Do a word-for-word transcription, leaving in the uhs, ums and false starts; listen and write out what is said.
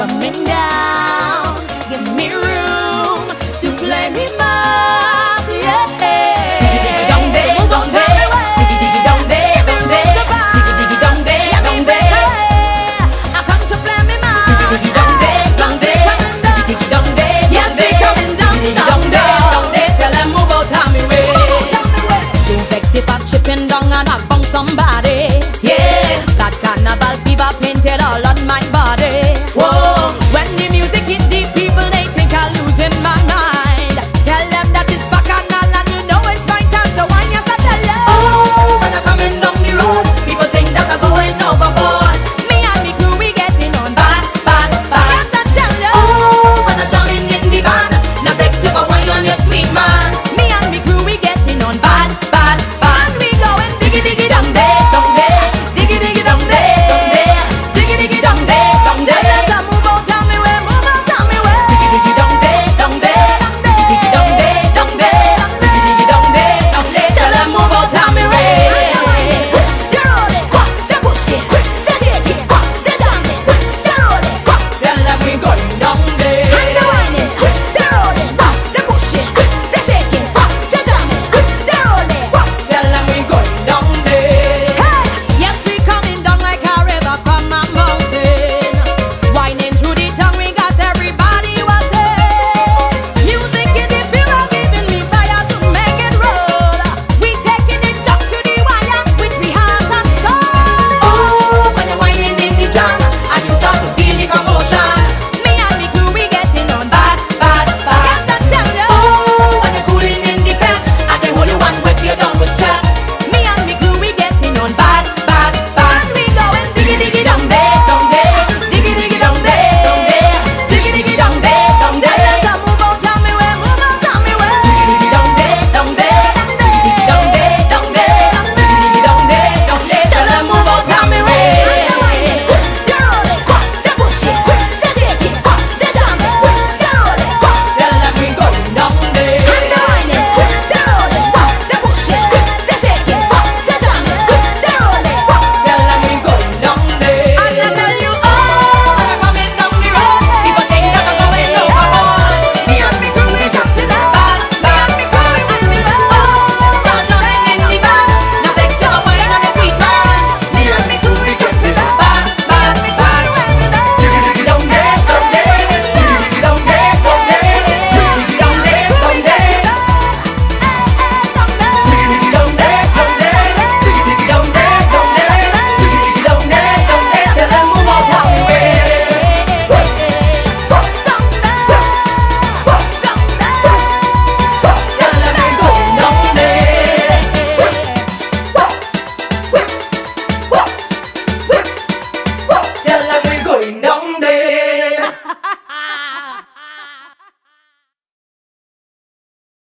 coming down. Give me room to play me more, yeah. Don't they, don't they, don't they, don't they, don't they, don't they. I come to play me more. Don't they, don't they, don't they, yes, they coming down, don't they, don't they. Tell them move out of me way. Don't vex if I'm chipping down and I bunk somebody. Yeah, that carnival fever painted all on my body.